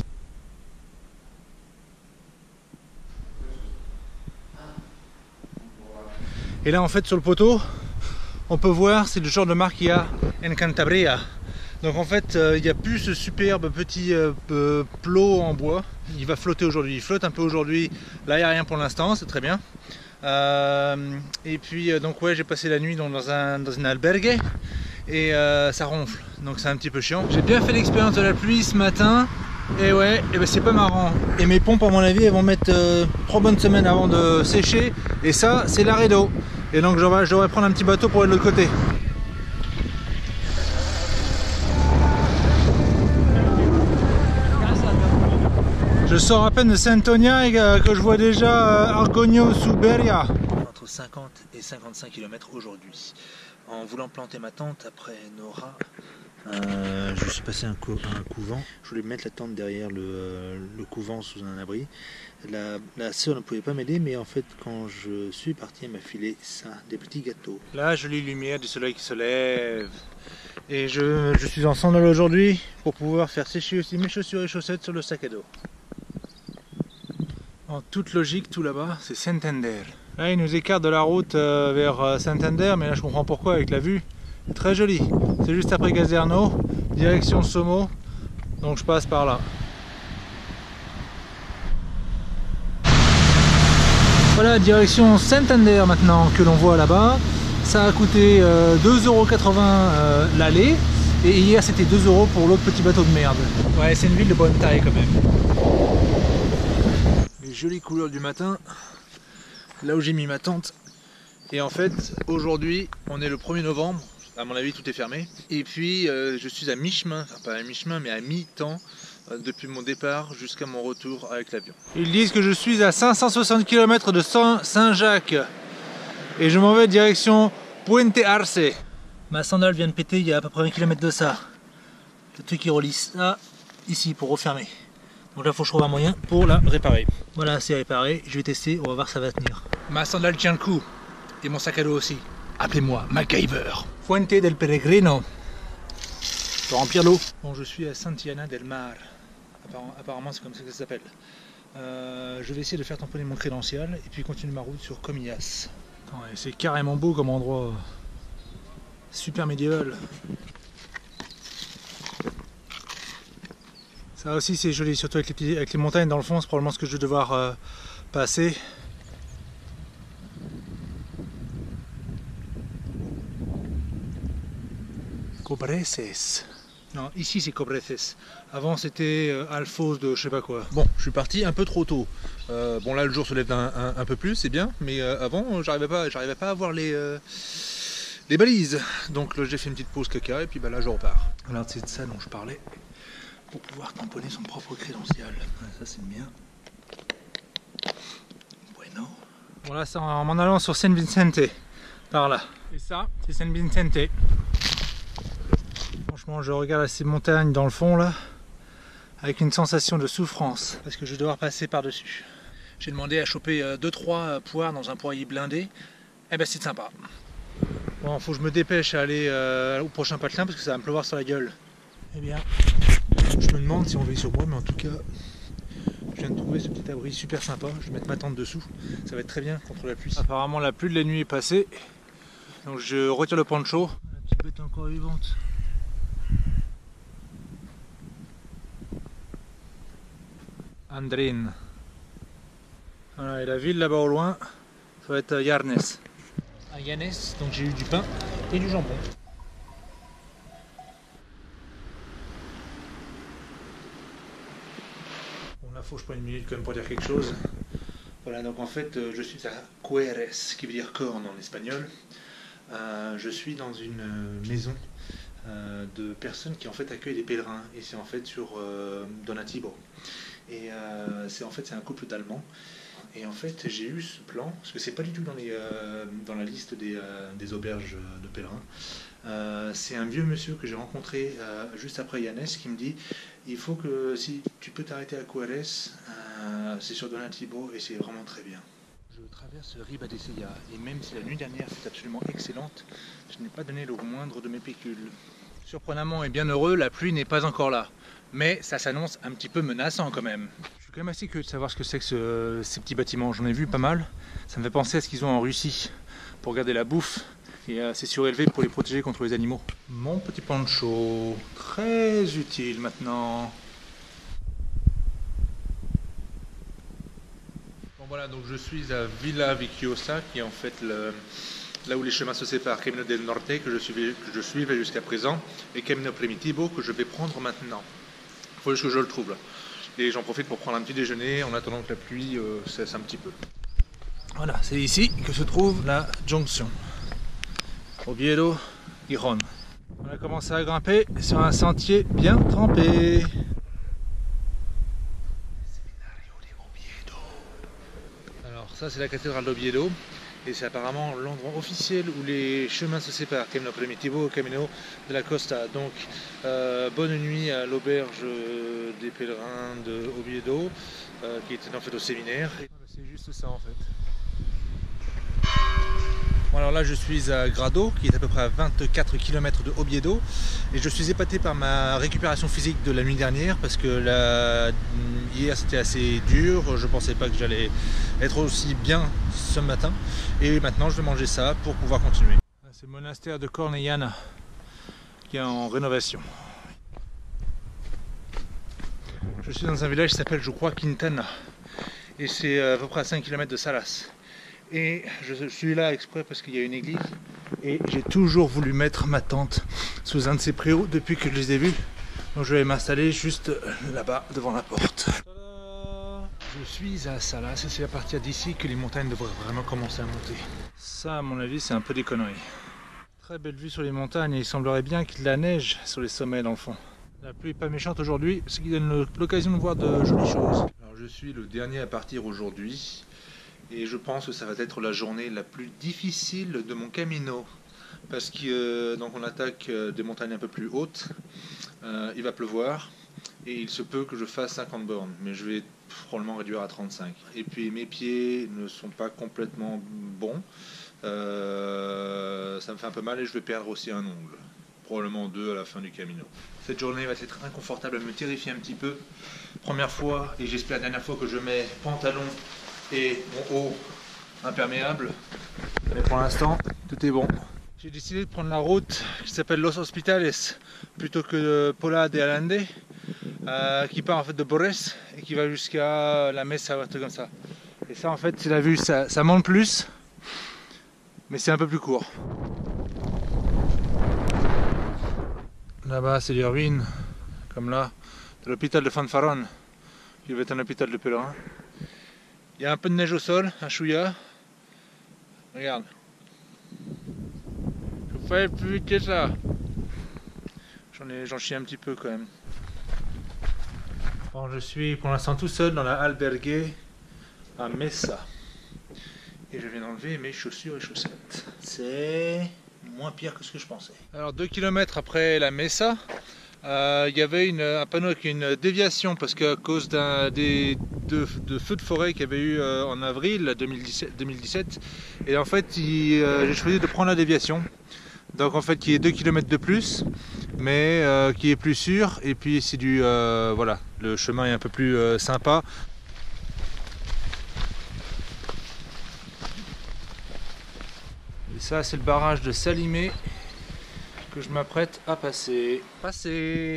Et là en fait sur le poteau, on peut voir c'est le genre de marque qu'il y a en Cantabria. Donc en fait euh, il n'y a plus ce superbe petit euh, plot en bois. Il va flotter aujourd'hui, il flotte un peu aujourd'hui. Là il n'y a rien pour l'instant, c'est très bien. Euh, et puis euh, donc ouais j'ai passé la nuit dans, dans, un, dans une albergue et euh, ça ronfle. Donc c'est un petit peu chiant. J'ai bien fait l'expérience de la pluie ce matin. Et ouais, et ben c'est pas marrant. Et mes pompes à mon avis elles vont mettre euh, trois bonnes semaines avant de sécher. Et ça c'est l'arrêt d'eau. Et donc je devrais, je devrais prendre un petit bateau pour aller de l'autre côté. Je sors à peine de Saint-Tonia et euh, que je vois déjà euh, Argogno sous Beria. Entre cinquante et cinquante-cinq kilomètres aujourd'hui. En voulant planter ma tente après Nora, Euh, je suis passé un, cou un couvent. Je voulais mettre la tente derrière le, euh, le couvent sous un abri. La, la sœur ne pouvait pas m'aider, mais en fait, quand je suis parti, elle m'a filé ça, des petits gâteaux. La jolie lumière du soleil qui se lève. Et je, je suis en sandales aujourd'hui pour pouvoir faire sécher aussi mes chaussures et chaussettes sur le sac à dos. En toute logique, tout là-bas, c'est Santander. Là, il nous écarte de la route euh, vers Santander, mais là, je comprends pourquoi avec la vue. C'est très joli, c'est juste après Gazerno, direction Somo, donc je passe par là. Voilà, direction Santander maintenant que l'on voit là-bas. Ça a coûté euh, deux euros quatre-vingts euh, l'aller, et hier c'était deux euros pour l'autre petit bateau de merde. Ouais, c'est une ville de bonne taille quand même. Les jolies couleurs du matin, là où j'ai mis ma tente. Et en fait, aujourd'hui, on est le premier novembre. À mon avis, tout est fermé. Et puis, euh, je suis à mi-chemin, enfin pas à mi-chemin, mais à mi-temps, euh, depuis mon départ jusqu'à mon retour avec l'avion. Ils disent que je suis à cinq cent soixante kilomètres de Saint-Jacques. Et je m'en vais direction Puente Arce. Ma sandale vient de péter il y a à peu près un kilomètre de ça. Le truc qui relie ça ici pour refermer. Donc là, il faut que je trouve un moyen pour la réparer. Voilà, c'est réparé. Je vais tester, on va voir si ça va tenir. Ma sandale tient le coup. Et mon sac à dos aussi. Appelez-moi MacGyver. Fuente del Peregrino. Pour remplir l'eau. Bon, je suis à Santillana del Mar. Apparemment, c'est comme ça que ça s'appelle. Euh, je vais essayer de faire tamponner mon crédential et puis continuer ma route sur Comillas. C'est carrément beau comme endroit. Super médiéval. Ça aussi c'est joli, surtout avec les, petits, avec les montagnes dans le fond, c'est probablement ce que je vais devoir euh, passer. Cobreces. Non, ici c'est Cobreces. Avant c'était euh, Alfoz de je sais pas quoi. Bon, je suis parti un peu trop tôt. Euh, bon là le jour se lève un, un, un peu plus, c'est bien, mais euh, avant j'arrivais pas, j'arrivais pas à voir les, euh, les balises. Donc là j'ai fait une petite pause caca et puis bah, là je repars. Alors c'est de ça dont je parlais, pour pouvoir tamponner son propre crédential. Ouais, ça c'est bien. Bueno. Bon là c'est en m'en allant sur San Vicente, par là. Et ça c'est San Vicente. Franchement, je regarde ces montagnes dans le fond là, avec une sensation de souffrance, parce que je vais devoir passer par-dessus. J'ai demandé à choper deux trois poires dans un poirier blindé, et ben c'est sympa. Bon, faut que je me dépêche à aller euh, au prochain patelin, parce que ça va me pleuvoir sur la gueule. Eh bien, je me demande si on veille sur moi, mais en tout cas, je viens de trouver ce petit abri super sympa. Je vais mettre ma tente dessous, ça va être très bien contre la pluie. Apparemment la pluie de la nuit est passée, donc je retire le poncho. La petite bête encore vivante. Andrin. Voilà, et la ville là-bas au loin, ça va être Yarnes. À Yarnes, donc j'ai eu du pain et du jambon. Bon là faut que je prenne une minute quand même pour dire quelque chose. Voilà, donc en fait je suis à Cueres, qui veut dire corne en espagnol. Euh, je suis dans une maison euh, de personnes qui en fait accueillent des pèlerins, et c'est en fait sur euh, Donatibo. Et euh, c'est en fait c'est un couple d'Allemands. Et en fait j'ai eu ce plan, parce que c'est pas du tout dans, les, euh, dans la liste des, euh, des auberges de pèlerins. Euh, c'est un vieux monsieur que j'ai rencontré euh, juste après Yarnes qui me dit il faut que si tu peux t'arrêter à Cueres, euh, c'est sur Donatibo et c'est vraiment très bien. Je traverse Ribadesella et même si la nuit dernière fut absolument excellente, je n'ai pas donné le moindre de mes pécules. Surprenamment et bien heureux, la pluie n'est pas encore là. Mais ça s'annonce un petit peu menaçant quand même. Je suis quand même assez curieux de savoir ce que c'est que ce, ces petits bâtiments. J'en ai vu pas mal. Ça me fait penser à ce qu'ils ont en Russie pour garder la bouffe. Et euh, c'est surélevé pour les protéger contre les animaux. Mon petit poncho, très utile maintenant. Bon voilà, donc je suis à Villa Viciosa, qui est en fait le, là où les chemins se séparent. Camino del Norte que je suivais, que je suivais jusqu'à présent, et Camino Primitivo que je vais prendre maintenant. Il faut juste que je le trouve là. Et j'en profite pour prendre un petit déjeuner en attendant que la pluie euh, cesse un petit peu. Voilà, c'est ici que se trouve la jonction. Oviedo, Gijón. On a commencé à grimper sur un sentier bien trempé. Alors ça c'est la cathédrale d'Oviedo. Et c'est apparemment l'endroit officiel où les chemins se séparent, Camino Primitivo, Camino de la Costa. Donc euh, bonne nuit à l'auberge des pèlerins de Oviedo, euh, qui était en fait au séminaire. C'est juste ça en fait. Bon, alors là je suis à Grado, qui est à peu près à vingt-quatre kilomètres de Oviedo, et je suis épaté par ma récupération physique de la nuit dernière, parce que la... hier c'était assez dur, je pensais pas que j'allais être aussi bien ce matin, et maintenant je vais manger ça pour pouvoir continuer. C'est le monastère de Cornellana qui est en rénovation. Je suis dans un village qui s'appelle, je crois, Quintana, et c'est à peu près à cinq kilomètres de Salas. Et je suis là exprès parce qu'il y a une église et j'ai toujours voulu mettre ma tente sous un de ces préaux depuis que je les ai vus. Donc je vais m'installer juste là-bas devant la porte. Je suis à Salas et c'est à partir d'ici que les montagnes devraient vraiment commencer à monter. Ça à mon avis c'est un peu des conneries. Très belle vue sur les montagnes et il semblerait bien qu'il y ait de la neige sur les sommets dans le fond. La pluie est pas méchante aujourd'hui, ce qui donne l'occasion de voir de jolies choses. Alors je suis le dernier à partir aujourd'hui. Et je pense que ça va être la journée la plus difficile de mon camino. Parce qu'on euh, attaque euh, des montagnes un peu plus hautes. Euh, il va pleuvoir. Et il se peut que je fasse cinquante bornes. Mais je vais probablement réduire à trente-cinq. Et puis mes pieds ne sont pas complètement bons. Euh, ça me fait un peu mal et je vais perdre aussi un ongle. Probablement deux à la fin du camino. Cette journée va être inconfortable. Elle me terrifie un petit peu. Première fois, et j'espère la dernière fois que je mets pantalon et mon haut imperméable, mais pour l'instant tout est bon. J'ai décidé de prendre la route qui s'appelle Los Hospitales plutôt que Pola de Allende, euh, qui part en fait de Borès et qui va jusqu'à la Mesa ou un truc comme ça. Et ça en fait c'est la vue, ça, ça monte plus, mais c'est un peu plus court. Là-bas c'est les ruines, comme là, de l'hôpital de Fanfaron, qui devait être un hôpital de pèlerins. Il y a un peu de neige au sol, un chouïa. Regarde. Je fais plus vite que ça. J'en ai, j'en chie un petit peu quand même. Bon, je suis pour l'instant tout seul dans la albergue à Mesa. Et je viens d'enlever mes chaussures et chaussettes. C'est moins pire que ce que je pensais. Alors deux kilomètres après la Mesa, euh, il y avait une, un panneau avec une déviation parce qu'à cause d'un des de, de feux de forêt qu'il y avait eu euh, en avril deux mille dix-sept, et en fait euh, j'ai choisi de prendre la déviation. Donc en fait qui est deux kilomètres de plus, mais euh, qui est plus sûr, et puis c'est du euh, voilà, le chemin est un peu plus euh, sympa. Et ça c'est le barrage de Salimé que je m'apprête à passer. Passer.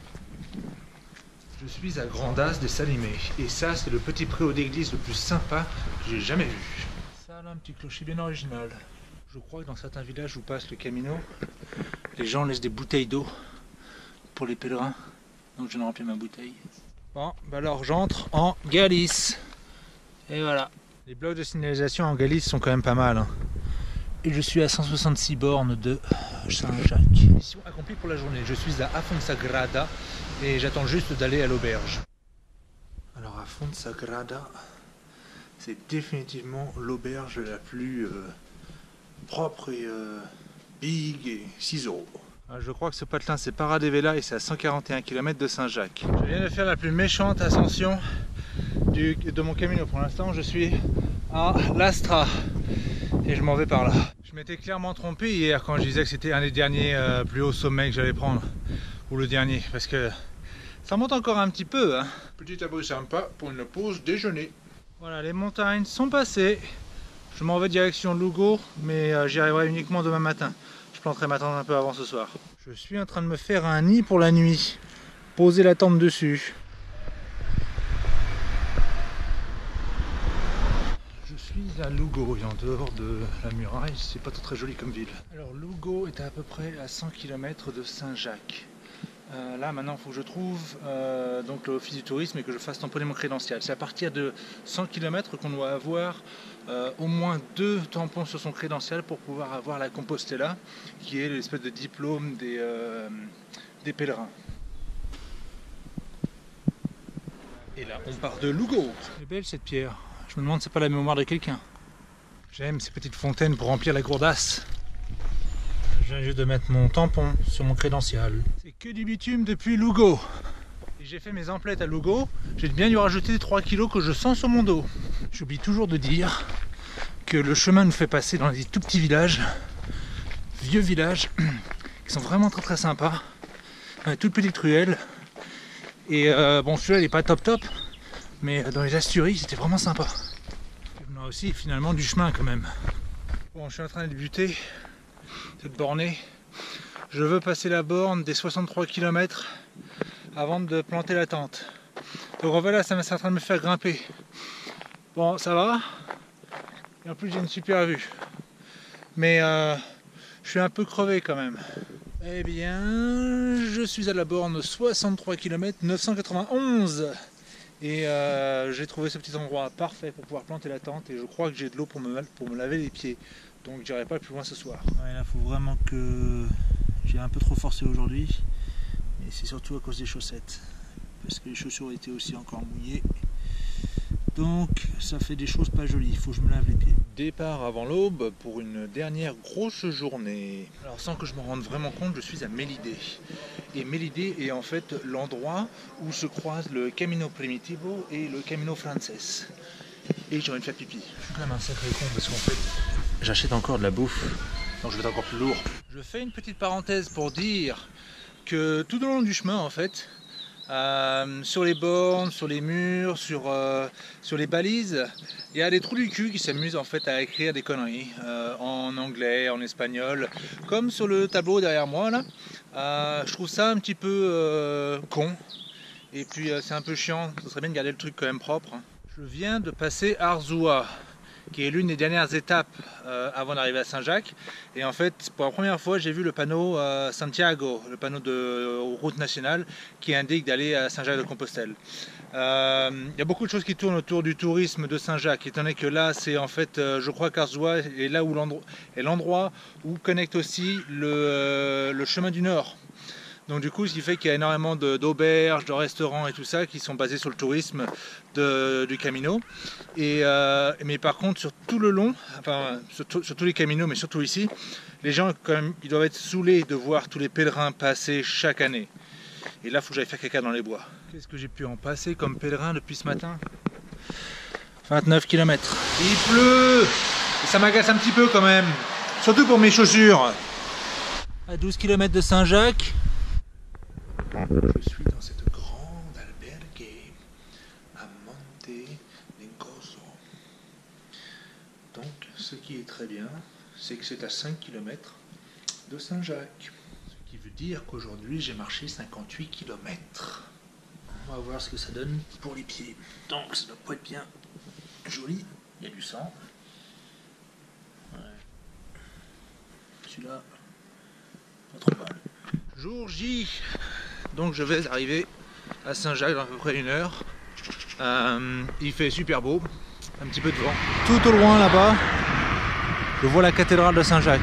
Je suis à Grandas des Salimé, et ça c'est le petit préau d'église le plus sympa que j'ai jamais vu. Ça là, un petit clocher bien original. Je crois que dans certains villages où passe le Camino, les gens laissent des bouteilles d'eau pour les pèlerins. Donc je viens de remplir ma bouteille. Bon, bah alors j'entre en Galice. Et voilà. Les blocs de signalisation en Galice sont quand même pas mal. Hein. Et je suis à cent soixante-six bornes de Saint-Jacques. Mission accomplie pour la journée. Je suis à Afonsagrada et j'attends juste d'aller à l'auberge. Alors Afonsagrada, c'est définitivement l'auberge la plus euh, propre et euh, big et six euros. Je crois que ce patelin c'est Paradevella et c'est à cent quarante et un kilomètres de Saint-Jacques. Je viens de faire la plus méchante ascension du, de mon Camino. Pour l'instant je suis à Lastra et je m'en vais par là. Je m'étais clairement trompé hier quand je disais que c'était un des derniers euh, plus hauts sommets que j'allais prendre, ou le dernier, parce que ça monte encore un petit peu. Hein. Petit abri sympa pour une pause déjeuner. Voilà, les montagnes sont passées. Je m'en vais direction Lugo, mais euh, j'y arriverai uniquement demain matin. Je planterai ma tente un peu avant ce soir. Je suis en train de me faire un nid pour la nuit. Poser la tente dessus. Je suis à Lugo, et en dehors de la muraille, c'est pas très joli comme ville. Alors Lugo est à peu près à cent kilomètres de Saint-Jacques. Euh, là maintenant il faut que je trouve euh, donc l'office du tourisme et que je fasse tamponner mon crédential. C'est à partir de cent kilomètres qu'on doit avoir euh, au moins deux tampons sur son crédential pour pouvoir avoir la Compostela, qui est l'espèce de diplôme des, euh, des pèlerins. Et là on part de Lugo. Elle est belle cette pierre. Je me demande si c'est pas la mémoire de quelqu'un. J'aime ces petites fontaines pour remplir la gourdasse. Je viens juste de mettre mon tampon sur mon crédential. C'est que du bitume depuis Lugo. Et j'ai fait mes emplettes à Lugo. J'ai bien dû rajouter les trois kilos que je sens sur mon dos. J'oublie toujours de dire que le chemin nous fait passer dans des tout petits villages, vieux villages, qui sont vraiment très très sympas. Dans des toutes petites ruelles. Et euh, bon, celui-là il n'est pas top top, mais dans les Asturies c'était vraiment sympa. On a aussi finalement du chemin quand même. Bon, je suis en train de débuter cette bornée. Je veux passer la borne des soixante-trois kilomètres avant de planter la tente. Donc en fait là ça m'est en train de me faire grimper. Bon, ça va. Et en plus j'ai une super vue. Mais euh, je suis un peu crevé quand même. Eh bien, je suis à la borne soixante-trois kilomètres neuf cent quatre-vingt-onze. Et euh, j'ai trouvé ce petit endroit parfait pour pouvoir planter la tente. Et je crois que j'ai de l'eau pour me, pour me laver les pieds. Donc j'irai pas plus loin ce soir. Ouais, là faut vraiment que j'ai un peu trop forcé aujourd'hui. Mais c'est surtout à cause des chaussettes. Parce que les chaussures étaient aussi encore mouillées. Donc ça fait des choses pas jolies, il faut que je me lave les pieds. Départ avant l'aube pour une dernière grosse journée. Alors sans que je me rende vraiment compte, je suis à Melide. Et Melide est en fait l'endroit où se croisent le Camino Primitivo et le Camino Frances. Et j'ai envie de faire pipi. Je suis quand même un sacré con parce qu'en fait j'achète encore de la bouffe, donc je vais être encore plus lourd. Je fais une petite parenthèse pour dire que tout au long du chemin en fait, Euh, sur les bornes, sur les murs, sur, euh, sur les balises, il y a des trous du cul qui s'amusent en fait à écrire des conneries euh, en anglais, en espagnol, comme sur le tableau derrière moi là. Euh, je trouve ça un petit peu euh, con Et puis euh, c'est un peu chiant, ce serait bien de garder le truc quand même propre. Je viens de passer Arzua, qui est l'une des dernières étapes euh, avant d'arriver à Saint-Jacques. Et en fait, pour la première fois, j'ai vu le panneau euh, Santiago, le panneau de euh, route nationale, qui indique d'aller à Saint-Jacques-de-Compostelle. Il euh, y a beaucoup de choses qui tournent autour du tourisme de Saint-Jacques, étant donné que là, c'est en fait, euh, je crois qu'Arzua est là où l'endroit est l'endroit où connecte aussi le, euh, le chemin du Nord. Donc du coup, ce qui fait qu'il y a énormément d'auberges, de, de restaurants et tout ça qui sont basés sur le tourisme de, du Camino. Et, euh, mais par contre, sur tout le long, enfin sur, tout, sur tous les Caminos, mais surtout ici, les gens quand même, ils doivent être saoulés de voir tous les pèlerins passer chaque année. Et là, il faut que j'aille faire caca dans les bois. Qu'est-ce que j'ai pu en passer comme pèlerin depuis ce matin? vingt-neuf kilomètres. Il pleut et ça m'agace un petit peu quand même, surtout pour mes chaussures. À douze kilomètres de Saint-Jacques. Je suis dans cette grande albergue à Monte Negoso. Donc, ce qui est très bien, c'est que c'est à cinq kilomètres de Saint-Jacques. Ce qui veut dire qu'aujourd'hui, j'ai marché cinquante-huit kilomètres. On va voir ce que ça donne pour les pieds. Donc, ça doit pas être bien joli. Il y a du sang. Ouais. Celui-là, pas trop mal. Jour J. Donc je vais arriver à Saint-Jacques dans à peu près une heure. Euh, il fait super beau, un petit peu de vent. Tout au loin là-bas, je vois la cathédrale de Saint-Jacques.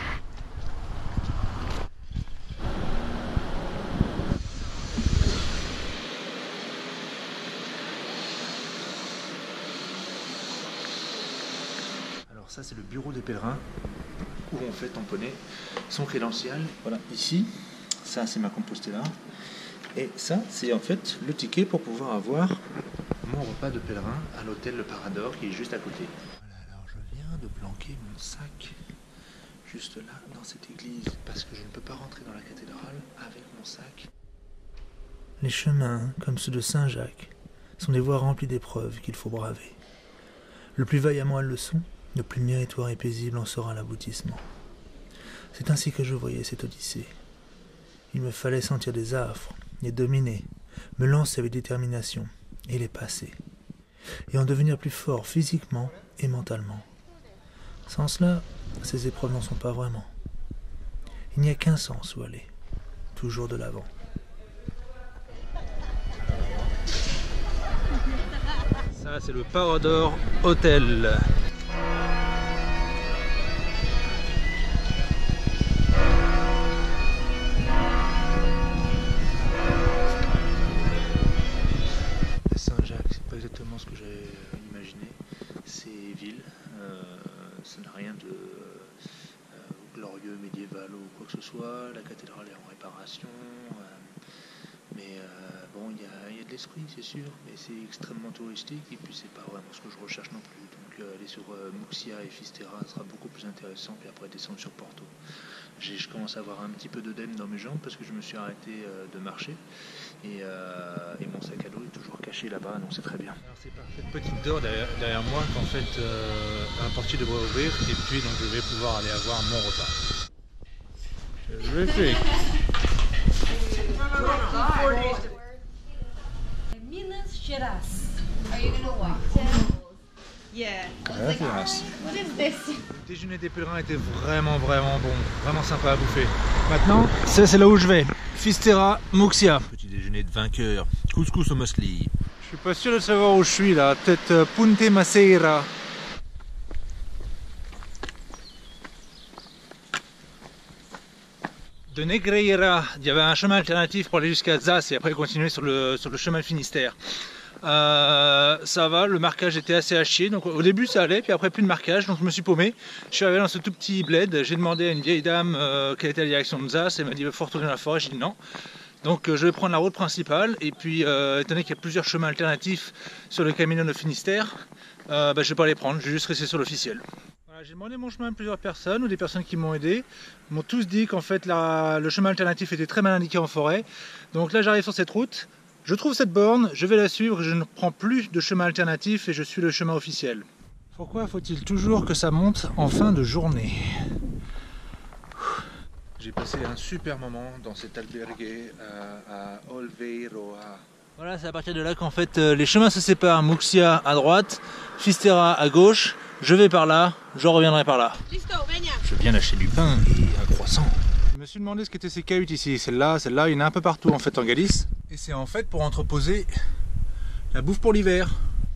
Alors ça c'est le bureau des pèlerins où on fait tamponner son crédential. Voilà, ici, ça c'est ma Compostela. Et ça, c'est en fait le ticket pour pouvoir avoir mon repas de pèlerin à l'hôtel Le Parador qui est juste à côté. Voilà, alors je viens de planquer mon sac juste là dans cette église parce que je ne peux pas rentrer dans la cathédrale avec mon sac. Les chemins, comme ceux de Saint-Jacques, sont des voies remplies d'épreuves qu'il faut braver. Le plus vaillamment elles le sont, le plus méritoire et paisible en sera l'aboutissement. C'est ainsi que je voyais cette odyssée. Il me fallait sentir des affres, les dominer, me lancer avec détermination et les passer, et en devenir plus fort physiquement et mentalement. Sans cela, ces épreuves n'en sont pas vraiment. Il n'y a qu'un sens où aller, toujours de l'avant. Ça, c'est le Parador Hotel. Exactement ce que j'avais imaginé, c'est ville, euh, ça n'a rien de euh, glorieux, médiéval ou quoi que ce soit, la cathédrale est en réparation, euh, mais euh, bon, il y, y a de l'esprit c'est sûr, mais c'est extrêmement touristique et puis c'est pas vraiment ce que je recherche non plus, donc euh, aller sur euh, Muxia et Fistera sera beaucoup plus intéressant, puis après descendre sur Porto. Je commence à avoir un petit peu d'œdème dans mes jambes parce que je me suis arrêté euh, de marcher et, euh, et mon sac à dos est toujours caché là-bas, donc c'est très bien. Alors c'est par cette petite door derrière, derrière moi qu'en fait euh, un portier devrait ouvrir et puis donc je vais pouvoir aller avoir mon repas. Je le fais. Minas Gerais. Are you gonna walk? Yeah. What is this? Le déjeuner des pèlerins était vraiment vraiment bon, vraiment sympa à bouffer. Maintenant, c'est là où je vais. Fistera, Muxia. Petit déjeuner de vainqueur, couscous au muesli. Je suis pas sûr de savoir où je suis là, peut-être euh, Punte Maceira. De Negreira, il y avait un chemin alternatif pour aller jusqu'à Zas et après continuer sur le, sur le chemin Finistère. Euh, ça va, le marquage était assez à chier, donc au début ça allait, puis après plus de marquage, donc je me suis paumé. Je suis arrivé dans ce tout petit bled, j'ai demandé à une vieille dame euh, quelle était la direction de Zas, elle m'a dit il faut retourner dans la forêt, j'ai dit non. Donc euh, je vais prendre la route principale, et puis euh, étant donné qu'il y a plusieurs chemins alternatifs sur le Camino de Finistère, euh, bah, je vais pas les prendre, je vais juste rester sur l'officiel. Voilà, j'ai demandé mon chemin à plusieurs personnes, ou des personnes qui m'ont aidé, m'ont tous dit qu'en fait la, le chemin alternatif était très mal indiqué en forêt, donc là j'arrive sur cette route. Je trouve cette borne, je vais la suivre, je ne prends plus de chemin alternatif et je suis le chemin officiel. Pourquoi faut-il toujours que ça monte en fin de journée? J'ai passé un super moment dans cet albergue à, à Olveiroa, Voilà, c'est à partir de là qu'en fait euh, les chemins se séparent. Muxia à droite, Fisterra à gauche. Je vais par là, je reviendrai par là. Je viens d'acheter du pain et un croissant. Je me suis demandé ce qu'étaient ces cahutes ici. Celle-là, celle-là, il y en a un peu partout en fait en Galice. Et c'est en fait pour entreposer la bouffe pour l'hiver.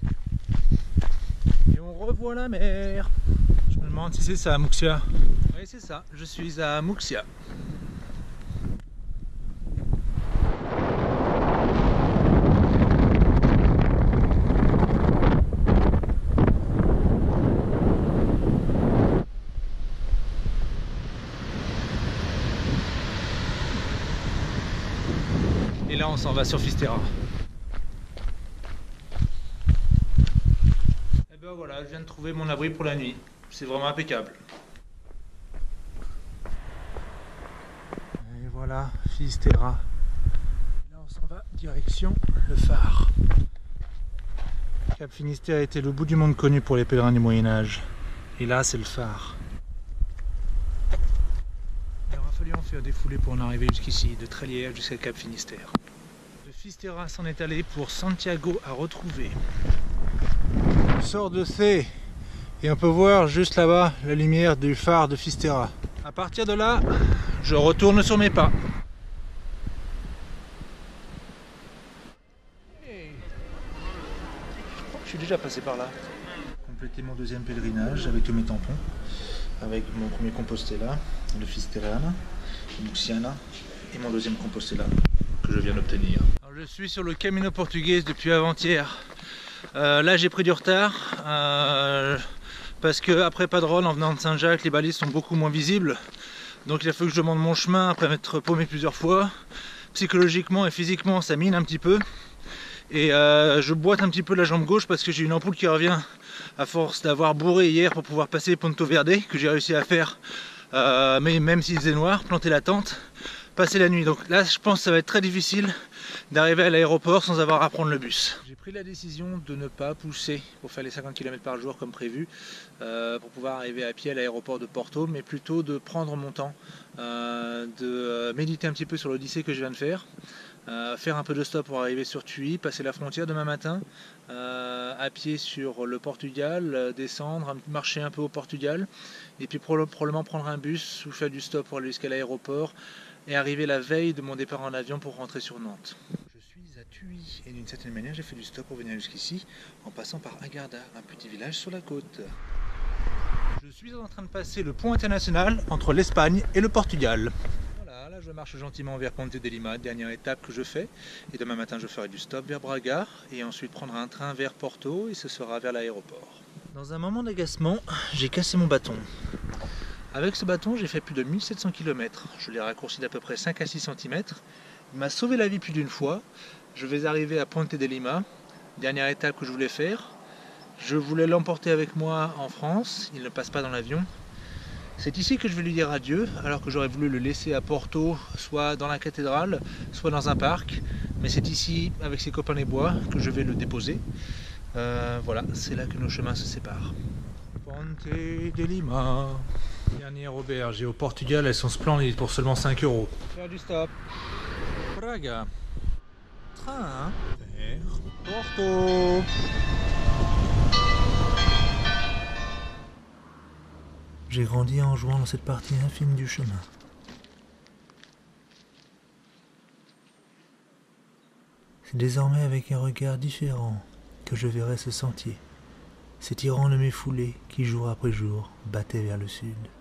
Et on revoit la mer. Je me demande si c'est ça, Muxia. Oui, c'est ça, je suis à Muxia. Et là on s'en va sur Fisterra. Et ben voilà, je viens de trouver mon abri pour la nuit. C'est vraiment impeccable. Et voilà, Fisterra. Là on s'en va direction le phare. Cap Finistère était le bout du monde connu pour les pèlerins du Moyen-Âge. Et là c'est le phare. Il aura fallu en faire des foulées pour en arriver jusqu'ici, de Trélières jusqu'à Cap Finistère. De Fisterra s'en est allé pour Santiago à retrouver. On sort de C et on peut voir juste là-bas la lumière du phare de Fisterra. À partir de là, je retourne sur mes pas. Hey. Je crois que je suis déjà passé par là. Compléter mon deuxième pèlerinage avec tous mes tampons, avec mon premier Compostela, le Fisterrana, le Muxiana, et mon deuxième Compostela que je viens d'obtenir. Je suis sur le Camino Português depuis avant-hier. Euh, là j'ai pris du retard euh, parce que après Padrón, en venant de Saint-Jacques, les balises sont beaucoup moins visibles. Donc il a fallu que je demande mon chemin après m'être paumé plusieurs fois. Psychologiquement et physiquement ça mine un petit peu. Et euh, je boite un petit peu la jambe gauche parce que j'ai une ampoule qui revient à force d'avoir bourré hier pour pouvoir passer Ponto Verde, que j'ai réussi à faire, euh, mais même s'il faisait noir, planter la tente, passer la nuit. Donc là je pense que ça va être très difficile d'arriver à l'aéroport sans avoir à prendre le bus. J'ai pris la décision de ne pas pousser pour faire les cinquante kilomètres par jour comme prévu, euh, pour pouvoir arriver à pied à l'aéroport de Porto, mais plutôt de prendre mon temps, euh, de méditer un petit peu sur l'odyssée que je viens de faire. Euh, faire un peu de stop pour arriver sur Tui, passer la frontière demain matin, euh, à pied sur le Portugal, euh, descendre, marcher un peu au Portugal, et puis probablement prendre un bus ou faire du stop pour aller jusqu'à l'aéroport et arriver la veille de mon départ en avion pour rentrer sur Nantes. Je suis à Tui et d'une certaine manière j'ai fait du stop pour venir jusqu'ici en passant par Agarda, un petit village sur la côte. Je suis en train de passer le pont international entre l'Espagne et le Portugal. Là, je marche gentiment vers Ponte de Lima, dernière étape que je fais. Et demain matin, je ferai du stop vers Braga et ensuite prendre un train vers Porto et ce sera vers l'aéroport. Dans un moment d'agacement, j'ai cassé mon bâton. Avec ce bâton, j'ai fait plus de mille sept cents kilomètres. Je l'ai raccourci d'à peu près cinq à six centimètres. Il m'a sauvé la vie plus d'une fois. Je vais arriver à Ponte de Lima, dernière étape que je voulais faire. Je voulais l'emporter avec moi en France. Il ne passe pas dans l'avion. C'est ici que je vais lui dire adieu, alors que j'aurais voulu le laisser à Porto, soit dans la cathédrale, soit dans un parc. Mais c'est ici, avec ses copains les bois, que je vais le déposer. Euh, voilà, c'est là que nos chemins se séparent. Ponte de Lima. Dernière auberge. Et au Portugal, elles sont splendides pour seulement cinq euros. Faire du stop. Braga. Train vers Porto. J'ai grandi en jouant dans cette partie infime du chemin. C'est désormais avec un regard différent que je verrai ce sentier, s'étirant de mes foulées qui jour après jour battaient vers le sud.